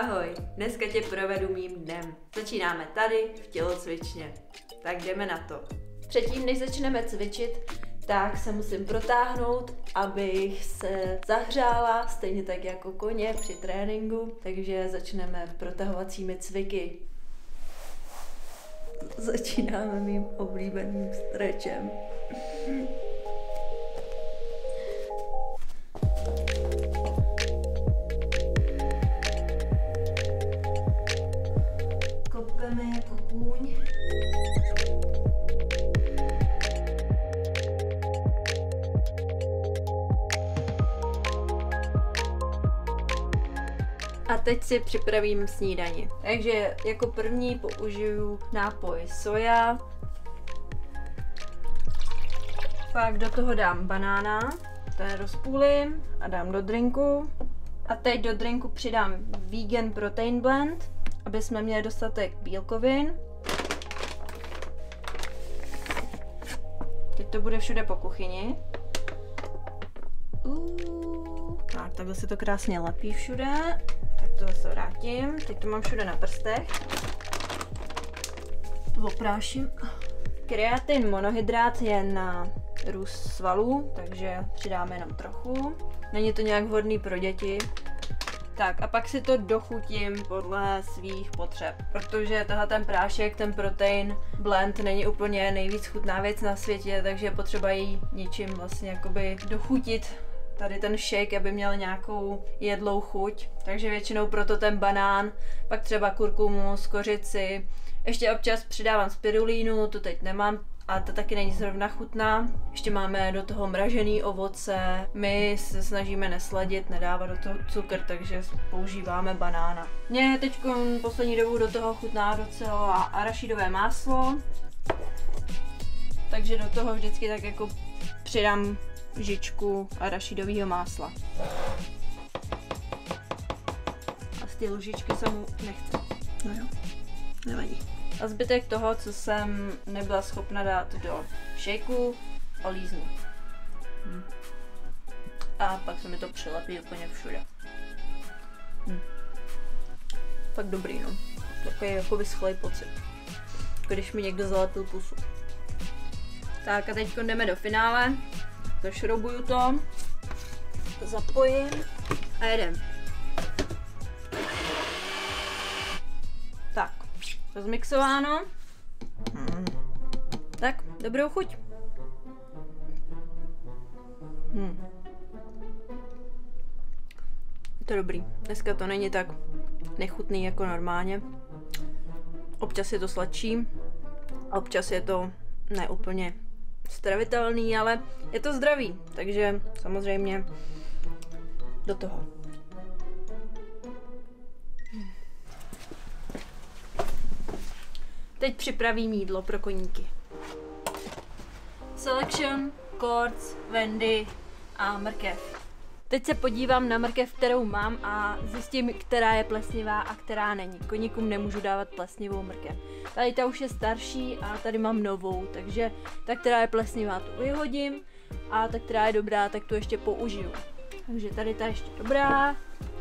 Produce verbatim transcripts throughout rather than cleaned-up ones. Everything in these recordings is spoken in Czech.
Ahoj, dneska tě provedu mým dnem. Začínáme tady v tělocvičně, tak jdeme na to. Předtím, než začneme cvičit, tak se musím protáhnout, abych se zahřála, stejně tak jako koně při tréninku, takže začneme protahovacími cviky. Začínáme mým oblíbeným stretchem. Kopeme jako kůň. A teď si připravím snídani. Takže jako první použiju nápoj soja. Pak do toho dám banána, ten rozpůlím a dám do drinku. A teď do drinku přidám vegan protein blend, aby jsme měli dostatek bílkovin. Teď to bude všude po kuchyni. Uh, tak, takhle se to krásně lepí všude. Tak to zase vrátím. Teď to mám všude na prstech. To opráším. Kreatin monohydrát je na růst svalů, takže přidáme jenom trochu. Není to nějak vhodný pro děti. Tak a pak si to dochutím podle svých potřeb, protože tohle ten prášek, ten protein blend není úplně nejvíc chutná věc na světě, takže je potřeba jí něčím vlastně jakoby dochutit tady ten shake, aby měl nějakou jedlou chuť, takže většinou proto ten banán, pak třeba kurkumu, skořici, ještě občas přidávám spirulínu, to teď nemám, a to taky není zrovna chutná. Ještě máme do toho mražený ovoce, my se snažíme nesladit, nedávat do toho cukr, takže používáme banána. Mně teď poslední dobu do toho chutná docela arašidové máslo, takže do toho vždycky tak jako přidám lžičku arašidového másla. A z té lžičky se mu nechce. No jo, nevadí. A zbytek toho, co jsem nebyla schopna dát do shakeu, olíznu. Hm. A pak se mi to přilepí úplně všude. Hm. Tak dobrý, no. Takový jako vyschlej pocit. Když mi někdo zalepil pusu. Tak a teď jdeme do finále. Zašroubuju to, to zapojím a jedem. Tak, rozmixováno. Hmm. Tak, dobrou chuť. Hmm. Je to dobrý. Dneska to není tak nechutný jako normálně. Občas je to sladší, občas je to neúplně stravitelný, ale je to zdravý, takže samozřejmě do toho. Teď připravím jídlo pro koníky. Selection, Quartz, Wendy a mrkev. Teď se podívám na mrkev, kterou mám, a zjistím, která je plesnivá a která není. Koníkům nemůžu dávat plesnivou mrkev. Tady ta už je starší a tady mám novou, takže ta, která je plesnivá, tu vyhodím a ta, která je dobrá, tak tu ještě použiju. Takže tady ta ještě dobrá.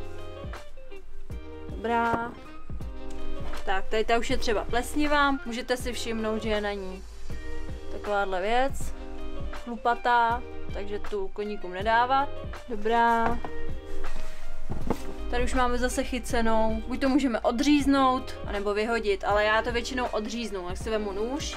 Dobrá. Tak, tady ta už je třeba plesnivá. Můžete si všimnout, že je na ní takováhle věc. Chlupatá, takže tu koníkům nedávat. Dobrá. Tady už máme zase chycenou. Buď to můžeme odříznout, anebo vyhodit, ale já to většinou odříznu. Tak si vemu nůž.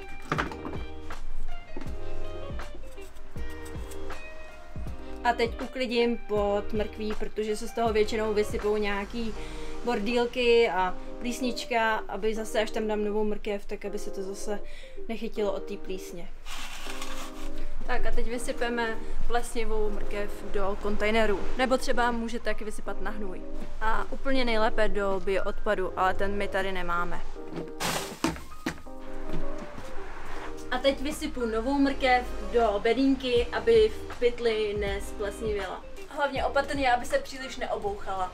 A teď uklidím pod mrkví, protože se z toho většinou vysypou nějaký bordýlky a plísnička, aby zase, až tam dám novou mrkev, tak aby se to zase nechytilo od té plísně. Tak a teď vysypeme plesnivou mrkev do kontejneru. Nebo třeba můžete taky vysypat na hnůj. A úplně nejlépe do bioodpadu, ale ten my tady nemáme. A teď vysypu novou mrkev do bedínky, aby v pytli nesplesnivěla. Hlavně opatrně, aby se příliš neobouchala.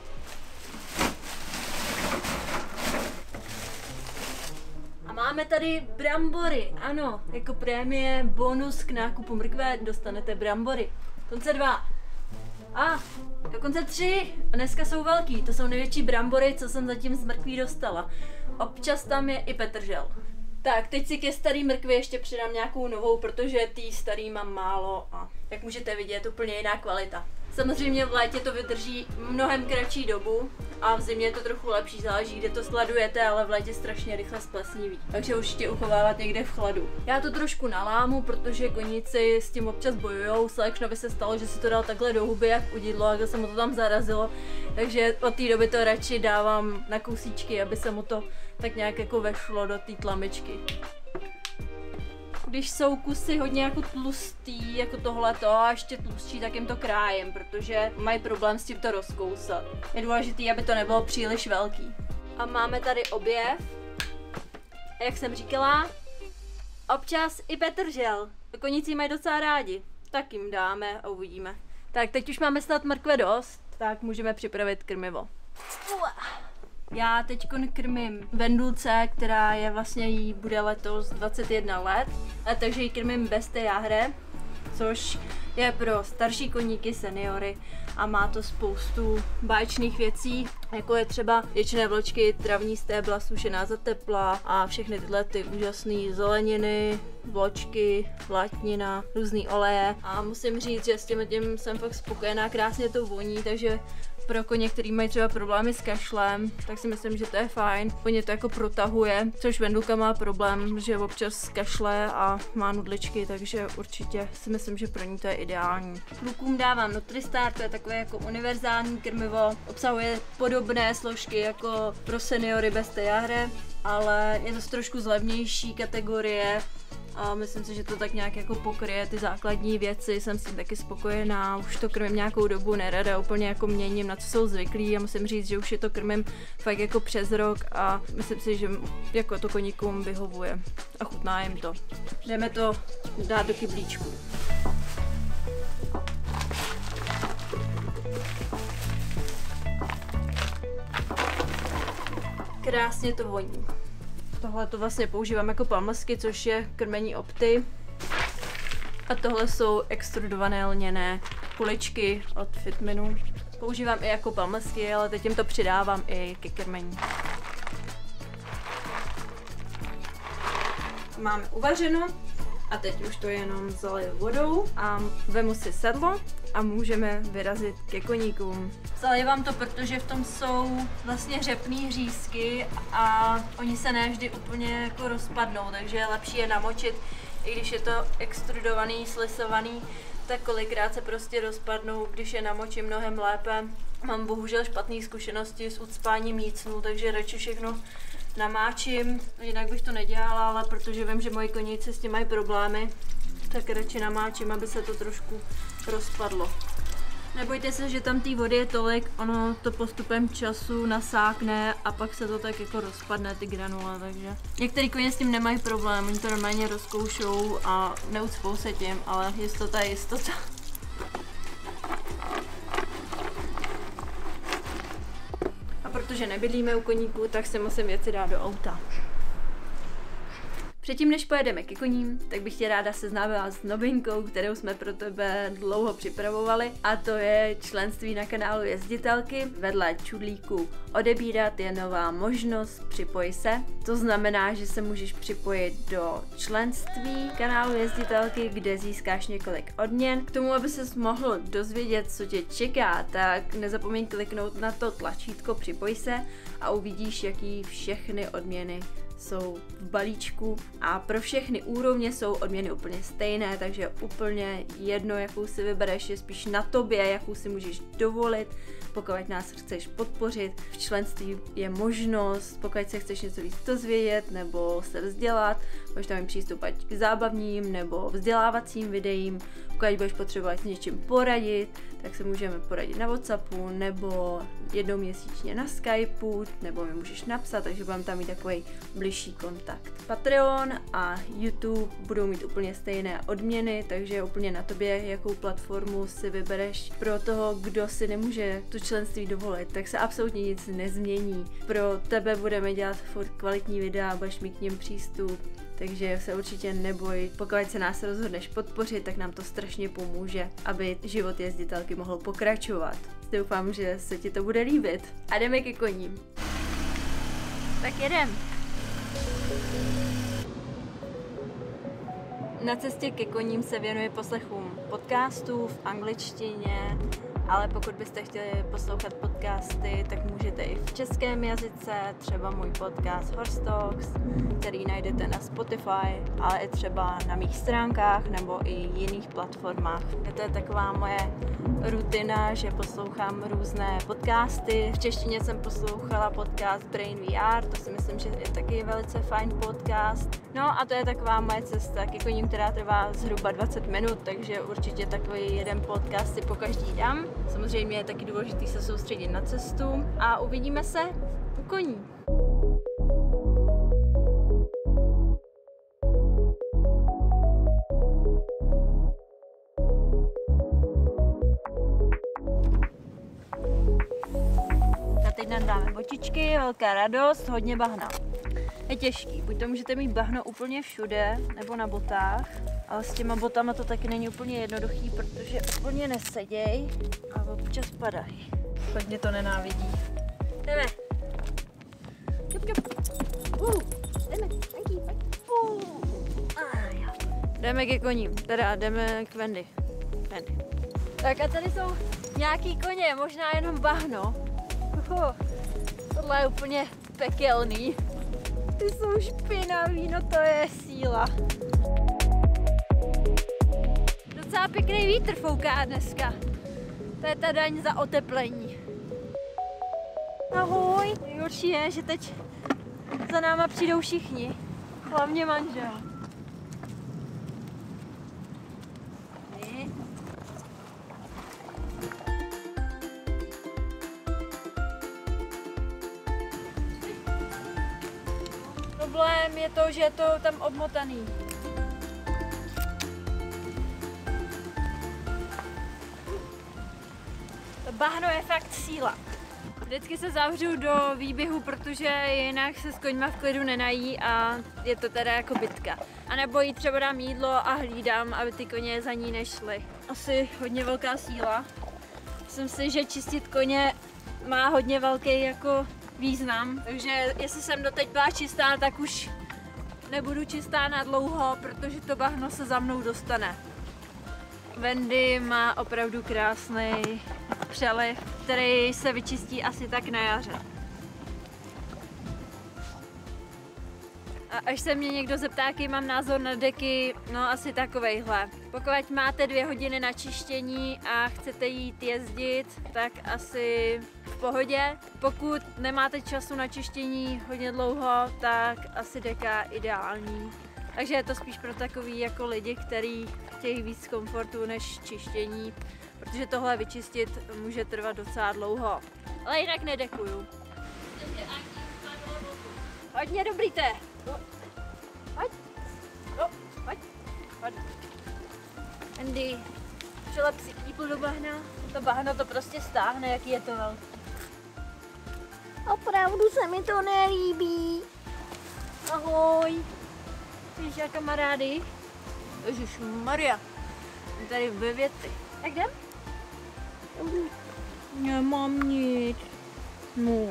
A máme tady brambory, ano, jako prémie, bonus k nákupu mrkve dostanete brambory. Konce dva. A, dokonce tři. Dneska jsou velký, to jsou největší brambory, co jsem zatím z mrkví dostala. Občas tam je i petržel. Tak, teď si ke starý mrkvi ještě přidám nějakou novou, protože tý starý mám málo a jak můžete vidět, úplně jiná kvalita. Samozřejmě v létě to vydrží mnohem kratší dobu a v zimě je to trochu lepší, záleží, kde to sladujete, ale v létě strašně rychle splesniví. Takže určitě uchovávat někde v chladu. Já to trošku nalámu, protože koníci s tím občas bojujou. Slekšnovi se stalo, že si to dal takhle do huby jak udidlo a se mu to tam zarazilo. Takže od té doby to radši dávám na kousíčky, aby se mu to tak nějak jako vešlo do té tlamičky. Když jsou kusy hodně jako tlustý, jako tohleto a ještě tlustší, tak jim to krájem, protože mají problém s tím to rozkousat. Je důležité, aby to nebylo příliš velký. A máme tady objev. A jak jsem říkala, občas i petržel. Koníci mají docela rádi. Tak jim dáme a uvidíme. Tak teď už máme snad mrkve dost, tak můžeme připravit krmivo. Já teď krmím Vendulce, která je vlastně jí bude letos dvacet jedna let, a takže ji krmím bez té jáhre, což je pro starší koníky, seniory a má to spoustu báječných věcí, jako je třeba věčné vločky, travní stébla, sušená za tepla a všechny tyhle ty úžasné zeleniny, vločky, vlátnina, různý oleje a musím říct, že s tím, tím jsem fakt spokojená, krásně to voní, takže pro koně, který mají třeba problémy s kašlem, tak si myslím, že to je fajn. Koně to jako protahuje, což Vendulka má problém, že občas kašle a má nudličky, takže určitě si myslím, že pro ní to je ideální. Klukům dávám Nutristar, to je takové jako univerzální krmivo, obsahuje podobné složky jako pro seniory bez té jáhry, ale je to trošku z levnější kategorie. A myslím si, že to tak nějak jako pokryje ty základní věci, jsem s tím taky spokojená, už to krmím nějakou dobu, nerada úplně jako měním, na co jsou zvyklí a musím říct, že už je to krmím fakt jako přes rok a myslím si, že jako to koníkům vyhovuje a chutná jim to. Jdeme to dát do kyblíčku. Krásně to voní. Tohle to vlastně používám jako pamlsky, což je krmení opty. A tohle jsou extrudované lněné kuličky od Fitminu. Používám i jako pamlsky, ale teď jim to přidávám i ke krmení. Máme uvařeno a teď už to jenom zaliju vodou a vemu si sedlo a můžeme vyrazit ke koníkům. Zalivám to, protože v tom jsou vlastně řepný řízky a oni se ne vždy úplně jako rozpadnou, takže je lepší je namočit, i když je to extrudovaný, slisovaný, tak kolikrát se prostě rozpadnou, když je namočím mnohem lépe. Mám bohužel špatné zkušenosti s ucpáním jícnu, takže radši všechno namáčím, jinak bych to nedělala, ale protože vím, že moji koníci s tím mají problémy, tak radši namáčím, aby se to trošku rozpadlo. Nebojte se, že tam té vody je tolik, ono to postupem času nasákne a pak se to tak jako rozpadne, ty granule, takže některý koně s tím nemají problém, oni to normálně rozkoušou a neucpou se tím, ale jistota je jistota. A protože nebydlíme u koníků, tak si musím věci dát do auta. Předtím, než pojedeme ke koním, tak bych tě ráda seznámila s novinkou, kterou jsme pro tebe dlouho připravovali, a to je členství na kanálu Jezditelky. Vedle čudlíku odebírat je nová možnost Připoj se. To znamená, že se můžeš připojit do členství kanálu Jezditelky, kde získáš několik odměn. K tomu, aby ses mohl dozvědět, co tě čeká, tak nezapomeň kliknout na to tlačítko Připoj se a uvidíš, jaký všechny odměny jsou v balíčku a pro všechny úrovně jsou odměny úplně stejné, takže úplně jedno, jakou si vybereš, je spíš na tobě, jakou si můžeš dovolit. Pokud nás chceš podpořit, v členství je možnost, pokud se chceš něco víc dozvědět nebo se vzdělat, můžeš tam mít přístup ať k zábavním nebo vzdělávacím videím. Pokud budeš potřebovat s něčím poradit, tak se můžeme poradit na WhatsAppu nebo jednou měsíčně na Skypeu, nebo mi můžeš napsat, takže budeme tam mít takový blíž bližší kontakt. Patreon a YouTube budou mít úplně stejné odměny, takže je úplně na tobě, jakou platformu si vybereš. Pro toho, kdo si nemůže to členství dovolit, tak se absolutně nic nezmění. Pro tebe budeme dělat furt kvalitní videa, budeš mít k něm přístup, takže se určitě neboj. Pokud se nás rozhodneš podpořit, tak nám to strašně pomůže, aby život jezditelky mohl pokračovat. Doufám, že se ti to bude líbit. A jdeme ke koním. Tak jedem. Na cestě ke koním se věnuje poslechům podcastů v angličtině, ale pokud byste chtěli poslouchat podcasty, tak můžete i v českém jazyce, třeba můj podcast Horse Talks, který najdete na Spotify, ale i třeba na mých stránkách nebo i jiných platformách. To je taková moje rutina, že poslouchám různé podcasty. V češtině jsem poslouchala podcast Brain V R, to si myslím, že je taky velice fajn podcast. No a to je taková moje cesta ke koním, která trvá zhruba dvacet minut, takže určitě takový jeden podcast si po každý dám. Samozřejmě je taky důležité se soustředit na cestu a uvidíme se u koní. A teď nám dáme botičky, velká radost, hodně bahna. Je těžký, buď to můžete mít bahno úplně všude, nebo na botách, ale s těma botama to taky není úplně jednoduchý, protože úplně neseděj a občas padají. Hodně to nenávidí. Jdeme. Jup, jup. Uh, jdeme, taky, uh. ah, ja. Jdeme ke koním, teda jdeme k Wendy. Wendy. Tak a tady jsou nějaký koně, možná jenom bahno. Uh, tohle je úplně pekelný. Ty jsou špinavý, no to je síla. Docela pěkný vítr fouká dneska. To je ta daň za oteplení. Ahoj. Nejhorší je, že teď za náma přijdou všichni. Hlavně manžel. Problém je to, že je to tam obmotaný. To bahno je fakt síla. Vždycky se zavřu do výběhu, protože jinak se s koňma v klidu nenají a je to teda jako bitka. A nebo jí třeba dám jídlo a hlídám, aby ty koně za ní nešly. Asi hodně velká síla. Myslím si, že čistit koně má hodně velký jako význam, takže jestli jsem doteď byla čistá, tak už nebudu čistá na dlouho, protože to bahno se za mnou dostane. Wendy má opravdu krásný přeliv, který se vyčistí asi tak na jaře. A až se mě někdo zeptá, jaký mám názor na deky, no asi takovejhle. Pokud máte dvě hodiny na čištění a chcete jít jezdit, tak asi v pohodě. Pokud nemáte času na čištění hodně dlouho, tak asi deka ideální. Takže je to spíš pro takový jako lidi, kteří chtějí víc komfortu než čištění, protože tohle vyčistit může trvat docela dlouho. Ale jinak nedekuju. Hodně dobrý té. Pojď. No, pojď. Pojď. Andy, přelep si kýpl do bahna. To bahno to prostě stáhne, jaký je to velký. Opravdu se mi to nelíbí. Ahoj. Víš, a kamarády? Ježišmarja. Tady ve věci. Tak jdem? Nemám nic. No.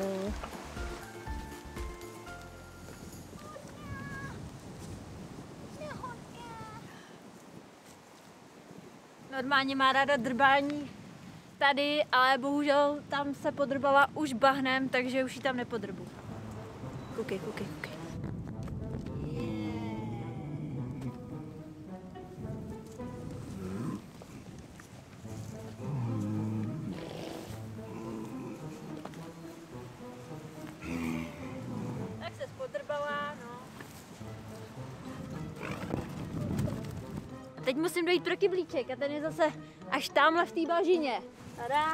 Normálně má ráda drbání tady, ale bohužel tam se podrbala už bahnem, takže už ji tam nepodrbu. Koukej, koukej, koukej. Tak se spodrbala, no. Teď musím dojít pro kyblíček a ten je zase až tamhle v té bažině. Tada.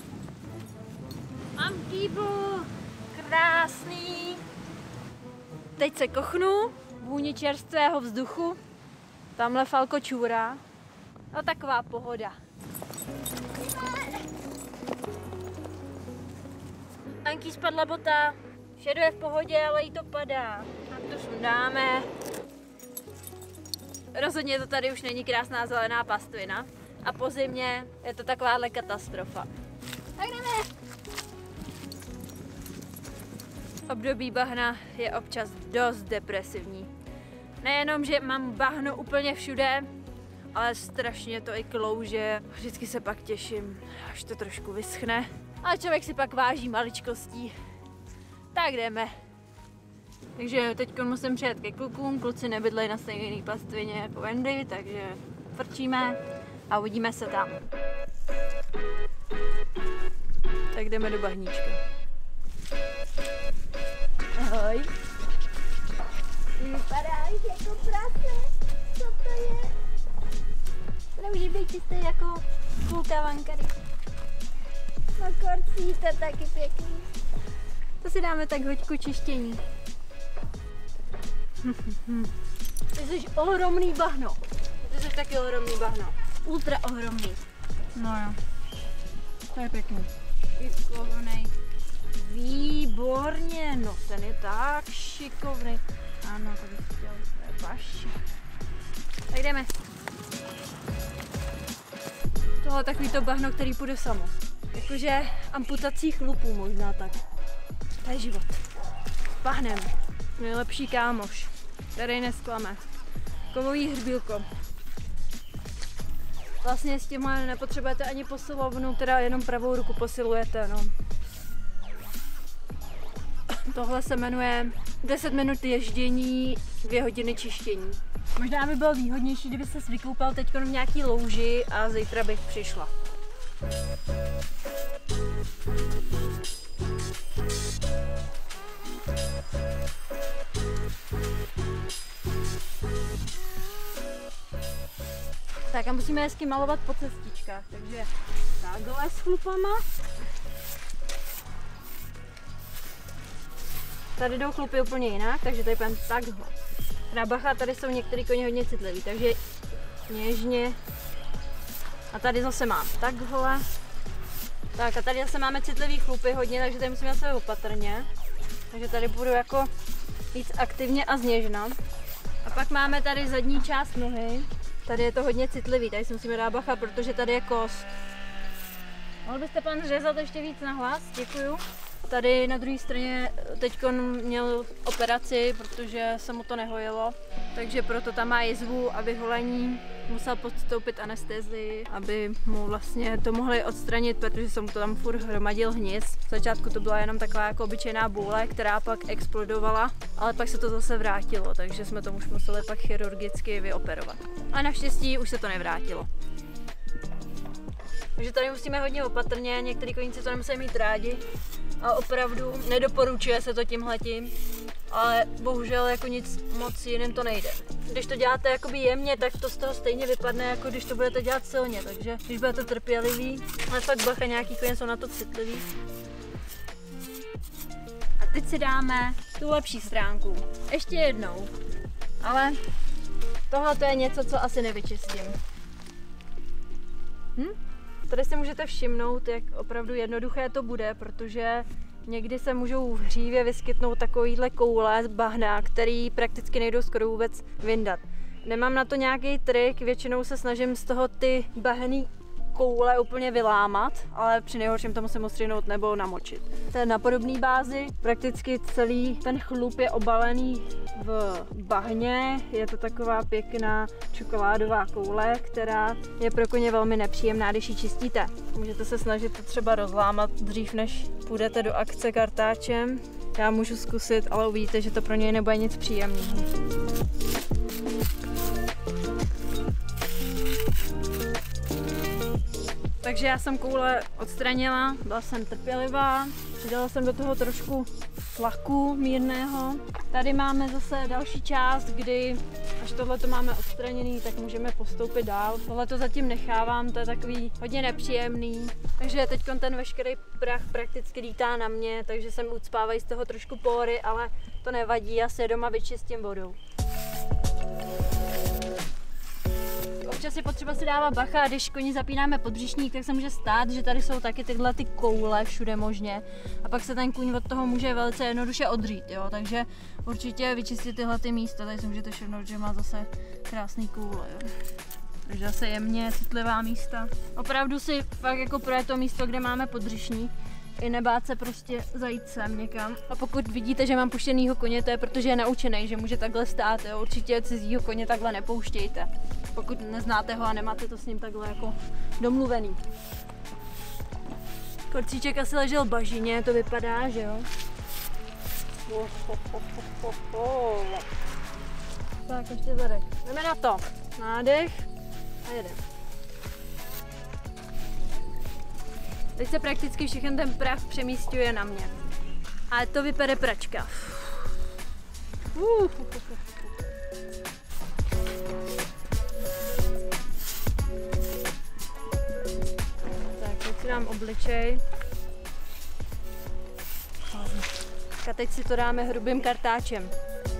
Mám kýbl, krásný. teď se kochnu, vůni čerstvého vzduchu, tamhle falko čůrá a taková pohoda. Anky spadla bota, Shadow je v pohodě, ale jí to padá. Tak to sundáme. Rozhodně to tady už není krásná zelená pastvina a po zimě je to takováhle katastrofa. Tak jdeme! Období bahna je občas dost depresivní. Nejenom, že mám bahno úplně všude, ale strašně to i klouže. Vždycky se pak těším, až to trošku vyschne. Ale člověk si pak váží maličkostí. Tak jdeme. Takže teď musím přijet ke klukům. Kluci nebydlejí na stejné pastvině jako Wendy, takže frčíme a uvidíme se tam. Tak jdeme do bahníčka. Ahoj. Vypadáš jako prase. Co to je? To nemůže být čistý jako půlka vankary. No korcí, to taky pěkný. To si dáme tak hoďku čištění. Ty jsi ohromný bahno. Ty jsi taky ohromný bahno. Ultra ohromný. No jo. To je pěkný. Šikovnej. Výborně, no ten je tak šikovný. Ano, to bych chtěl, to je paši. Tak jdeme. Tohle je takový to bahno, který půjde samo. Jakože amputací chlupů možná tak. To je život. Bahnem. Nejlepší kámoš. Který nesklame. Kovový hřbílko. Vlastně s těma nepotřebujete ani posilovnu, teda jenom pravou ruku posilujete, no. Tohle se jmenuje deset minut ježdění, dvě hodiny čištění. Možná by bylo výhodnější, kdyby ses vykoupal teď v nějaký louži a zítra bych přišla. Tak a musíme hezky malovat po cestičkách, takže takhle s chlupama. Tady jdou chlupy úplně jinak, takže tady půjdeme takhle. Teda bacha, tady jsou některý koně hodně citlivý, takže něžně. A tady zase mám takhle. Tak a tady zase máme citlivý chlupy hodně, takže tady musíme zase opatrně. Takže tady budu jako víc aktivně a zněžna. A pak máme tady zadní část nohy. Tady je to hodně citlivý, tady si musíme dát bacha, protože tady je kost. Mohl byste pan řezat ještě víc na hlas? Děkuju. Tady na druhé straně teď měl operaci, protože se mu to nehojilo, takže proto tam má jizvu a vyholení. Musel podstoupit anestezii, aby mu vlastně to mohli odstranit, protože se mu to tam furt hromadil hnis. V začátku to byla jenom taková jako obyčejná bůle, která pak explodovala, ale pak se to zase vrátilo, takže jsme to už museli pak chirurgicky vyoperovat. A naštěstí už se to nevrátilo. Takže tady musíme hodně opatrně, některý koníci to nemusí mít rádi. A opravdu nedoporučuje se to tímhletím, ale bohužel jako nic moc jiným to nejde. Když to děláte jakoby jemně, tak to z toho stejně vypadne, jako když to budete dělat silně, takže když budete trpělivý, ale fakt bacha, nějaký koně jsou na to citlivý. A teď si dáme tu lepší stránku. Ještě jednou, ale tohle to je něco, co asi nevyčistím. Hm? Tady si můžete všimnout, jak opravdu jednoduché to bude, protože někdy se můžou v hřívě vyskytnout takovýhle koule z bahna, který prakticky nejdou skoro vůbec vyndat. Nemám na to nějaký trik, většinou se snažím z toho ty bahenný koule úplně vylámat, ale při nejhorším to musím ostřihnout nebo namočit. To je na podobné bázi, prakticky celý ten chlup je obalený v bahně, je to taková pěkná čokoládová koule, která je pro koně velmi nepříjemná, když ji čistíte. Můžete se snažit to třeba rozlámat dřív, než půjdete do akce kartáčem. Já můžu zkusit, ale uvidíte, že to pro něj nebude nic příjemného. Takže já jsem koule odstranila, byla jsem trpělivá, přidala jsem do toho trošku tlaku mírného. Tady máme zase další část, kdy až tohle to máme odstraněný, tak můžeme postoupit dál. Tohle to zatím nechávám, to je takový hodně nepříjemný. Takže teď ten veškerý prach prakticky lítá na mě, takže se mi ucpávají z toho trošku pory, ale to nevadí, já se doma vyčistím vodou. Občas je potřeba si dávat bacha, když koni zapínáme podbřišník, tak se může stát, že tady jsou taky tyhle ty koule všude možně a pak se ten kůň od toho může velice jednoduše odřít, jo, takže určitě vyčistit tyhle ty místa, tady si můžete všimnout, že má zase krásný koule, jo. Takže zase jemně citlivá místa. Opravdu si fakt jako projet to místo, kde máme podbřišník, i nebát se prostě zajít sem někam. A pokud vidíte, že mám puštěnýho koně, to je protože je naučený, že může takhle stát, jo. Určitě cizího koně takhle nepouštějte. Pokud neznáte ho a nemáte to s ním takhle jako domluvený. Korcíček asi ležel bažině, to vypadá, že jo? Oh, oh, oh, oh, oh. Tak, ještě zadek. Jdeme na to. Nádech a jedeme. Teď se prakticky všechny ten prach přemísťuje na mě. Ale to vypere pračka. Uh. Tak, teď si dám obličej. A teď si to dáme hrubým kartáčem.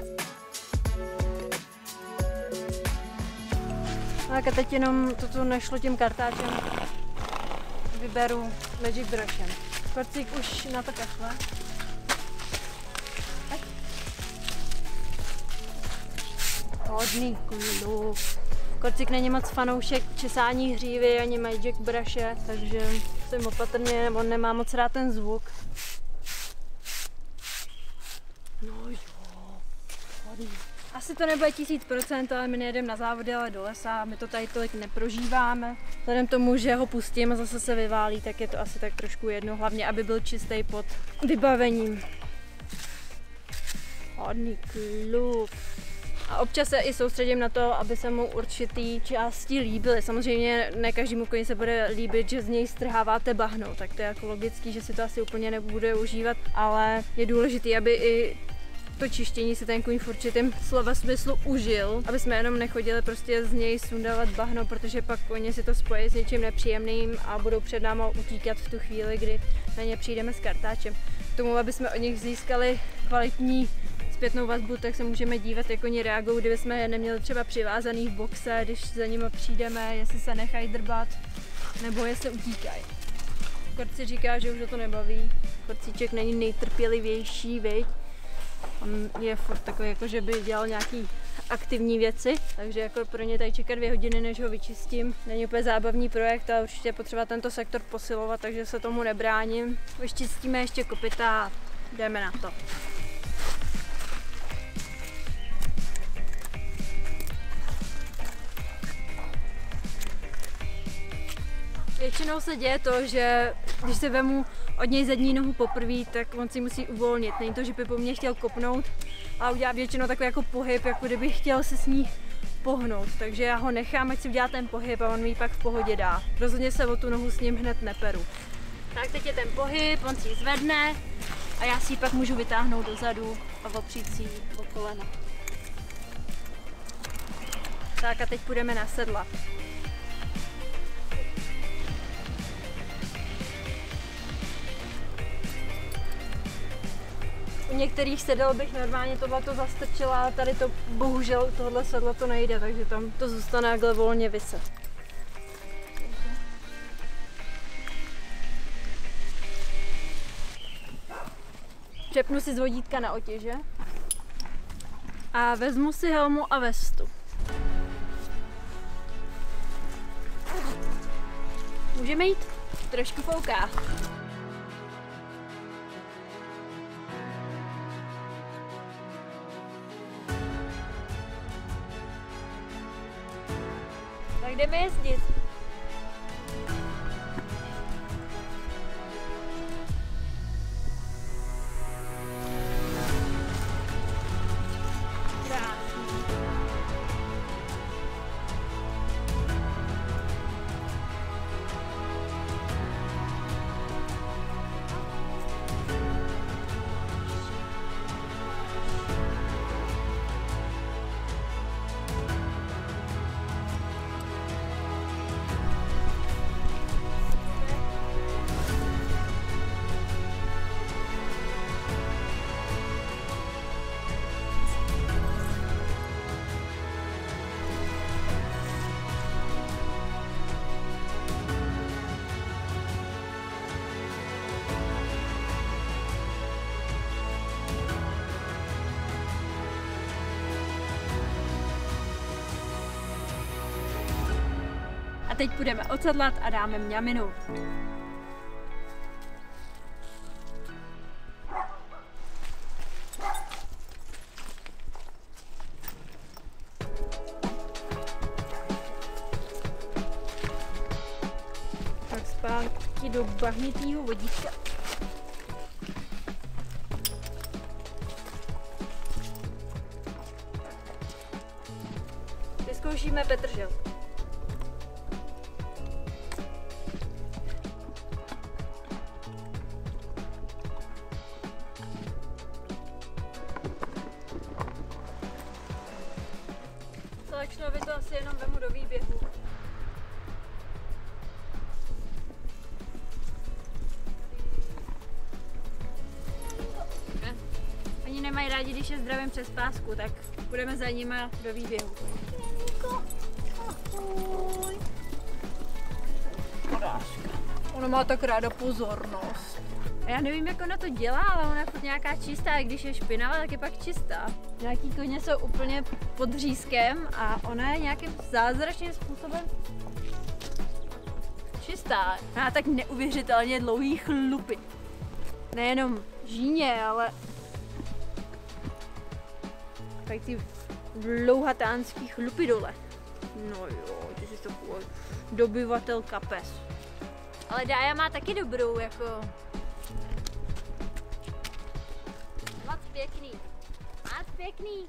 Tak a teď jenom toto nešlo tím kartáčem. Vyberu Magic Brushem. Korcík už na to kašle. Hodný kluk. Korcík není moc fanoušek česání hřívy ani Magic Bruše, takže jsem opatrně, on nemá moc rád ten zvuk. No jo, hodný. Asi to nebude tisíc procent, ale my nejedeme na závody, ale do lesa, my to tady tolik neprožíváme. Vzhledem tomu, že ho pustím a zase se vyválí, tak je to asi tak trošku jedno, hlavně aby byl čistý pod vybavením. Hodný kluk. A občas se i soustředím na to, aby se mu určitý části líbily. Samozřejmě ne každému koni se bude líbit, že z něj strháváte bahno, tak to je jako logický, že si to asi úplně nebude užívat, ale je důležité, aby i to čištění si ten kůň v určitém slova smyslu užil, aby jsme jenom nechodili prostě z něj sundávat bahno, protože pak koně si to spojí s něčím nepříjemným a budou před náma utíkat v tu chvíli, kdy na ně přijdeme s kartáčem. K tomu, aby jsme od nich získali kvalitní zpětnou vazbu, tak se můžeme dívat, jak oni reagují, kdyby jsme je neměli třeba přivázaný v boxe, když za nimi přijdeme, jestli se nechají drbat, nebo jestli utíkají. Korci říká, že už ho to nebaví. Korcíček není nejtrpělivější, viď? On je furt takový, jako že by dělal nějaký aktivní věci, takže jako pro ně tady čekat dvě hodiny, než ho vyčistím. Není úplně zábavní projekt, ale určitě potřeba tento sektor posilovat, takže se tomu nebráním. Vyčistíme ještě kopyta a jdeme na to. Většinou se děje to, že když si vemu od něj zadní nohu poprvé, tak on si musí uvolnit. Není to, že by po mně chtěl kopnout a udělá většinou takový jako pohyb, jako kdyby chtěl se s ní pohnout. Takže já ho nechám, ať si udělá ten pohyb a on mi ji pak v pohodě dá. Rozhodně se o tu nohu s ním hned neperu. Tak teď je ten pohyb, on si ji zvedne a já si ji pak můžu vytáhnout dozadu a opřít si ji o kolena. Tak a teď půjdeme na sedla. U některých sedel bych normálně tohleto zastrčila, ale tady to bohužel tohle sedlo to nejde, takže tam to zůstane takhle volně viset. Přepnu si z vodítka na otěže a vezmu si helmu a vestu. Můžeme jít? Trošku fouká. Tak jdeme jezdit. teď půjdeme ocadlat a dáme mňaminu. Tak zpátky do bahnitýho vodíčka. Vyzkoušíme petržel. Slečnovi to asi jenom vemu do výběhu. Oni nemají rádi, když je zdravím přes pásku, tak budeme za nima do výběhu. Ona má tak ráda pozornost. Já nevím, jak ona to dělá, ale ona je furt nějaká čistá, i když je špinavá, tak je pak čistá. Nějaký koně jsou úplně pod řízkem a ona je nějakým zázračným způsobem čistá. Má tak neuvěřitelně dlouhý chlupy. Nejenom žíně, ale tak ty dlouhatánský chlupy dole. No jo, ty jsi takový dobyvatel kapes. Ale Dája má taky dobrou, jako... Moc pěkný. Moc pěkný.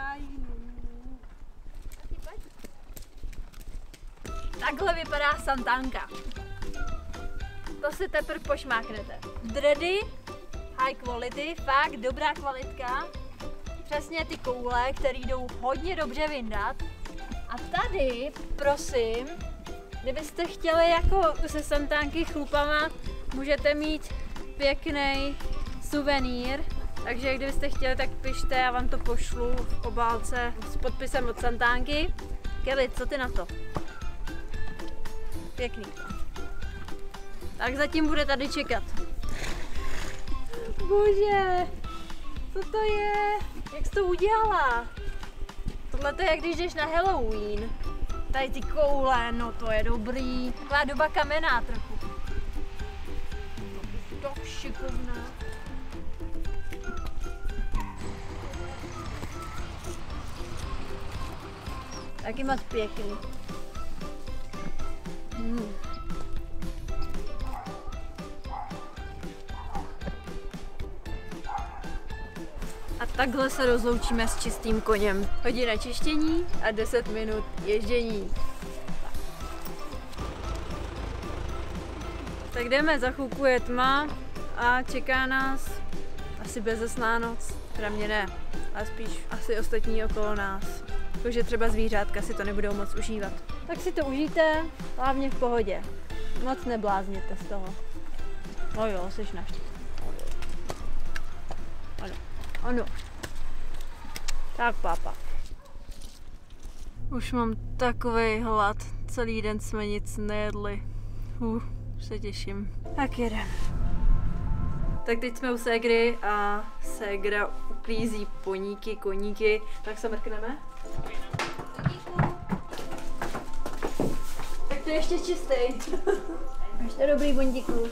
Takhle vypadá santánka. To si teprve pošmáknete. Dready, high quality, fakt dobrá kvalitka. Přesně ty koule, které jdou hodně dobře vyndat. A tady, prosím, kdybyste chtěli jako se santánky chlupama, můžete mít pěkný suvenýr. Takže kdybyste chtěli, tak pište, já vám to pošlu v obálce s podpisem od santánky. Kelly, co ty na to? Pěkný. Tak zatím bude tady čekat. Bože, co to je? Jak jsi to udělala? Tohle to je, jak když jdeš na Halloween. Tady ty koule, no to je dobrý. Taková doba kamenná trochu. Tak šikovná. Taky moc pěkný. Hmm. A takhle se rozloučíme s čistým koněm. Hodina čištění a deset minut ježdění. Tak jdeme, za chvilku je tma a čeká nás asi bezesná noc. Teda mě ne, ale spíš asi ostatní okolo nás. Takže třeba zvířátka si to nebudou moc užívat. Tak si to užijte, hlavně v pohodě. Moc neblázněte z toho. No jo, jsi naštít. Ano, ano. Tak, pápa. Už mám takovej hlad. Celý den jsme nic nejedli. Uh, se těším. Tak jedem. Tak teď jsme u ségry a ségra uklízí poníky, koníky. Tak se mrkneme. Tak to je ještě čistý. Ještě dobrý bondíku.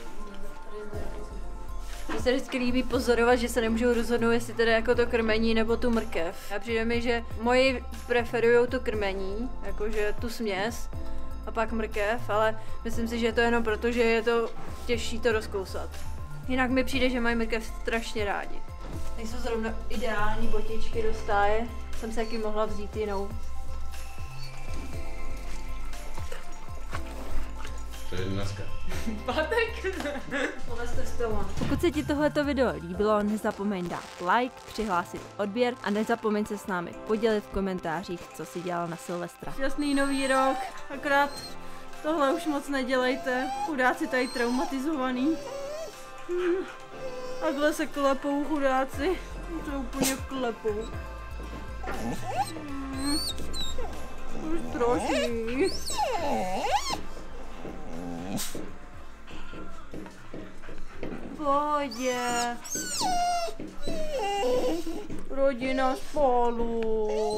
Mně se vždycky líbí pozorovat, že se nemůžou rozhodnout, jestli teda jako to krmení nebo tu mrkev. A přijde mi, že moji preferují to krmení, jakože tu směs a pak mrkev, ale myslím si, že je to jenom proto, že je to těžší to rozkousat. Jinak mi přijde, že mají mrkev strašně rádi. Nejsou zrovna ideální botičky do stáje, jsem se jaký mohla vzít jinou. To je dneska. Pátek? Pokud se ti tohleto video líbilo, nezapomeň dát like, přihlásit odběr a nezapomeň se s námi podělit v komentářích, co si dělal na Silvestra. Šťastný nový rok, akorát tohle už moc nedělejte, chudáci tady traumatizovaný. Hmm. Takhle se klepou chudáci, to úplně klepou. Hmm. Už troší. Pohodě. Rodina spolu.